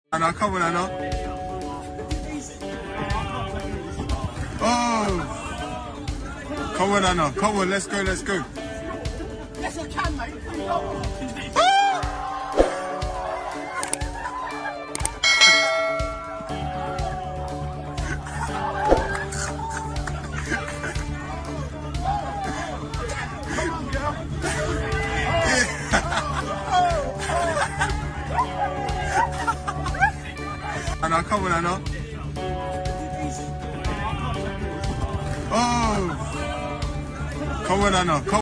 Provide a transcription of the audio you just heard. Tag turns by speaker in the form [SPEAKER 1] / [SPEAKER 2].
[SPEAKER 1] Anna, come on, Anna. Oh! Come on, Anna. Come on, let's go, let's go.
[SPEAKER 2] Yes, I can, mate.
[SPEAKER 1] Anna, come on, Anna. Oh! Come on, Anna. Come